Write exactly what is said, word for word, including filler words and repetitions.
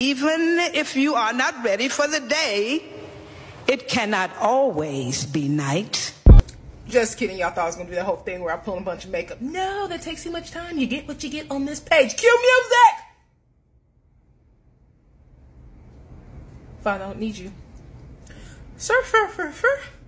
Even if you are not ready for the day, it cannot always be night. Just kidding, y'all thought I was gonna do that whole thing where I pull a bunch of makeup. No, that takes too much time. You get what you get on this page. Cue music! Fine, I don't need you. Surf, surf, surf, surf.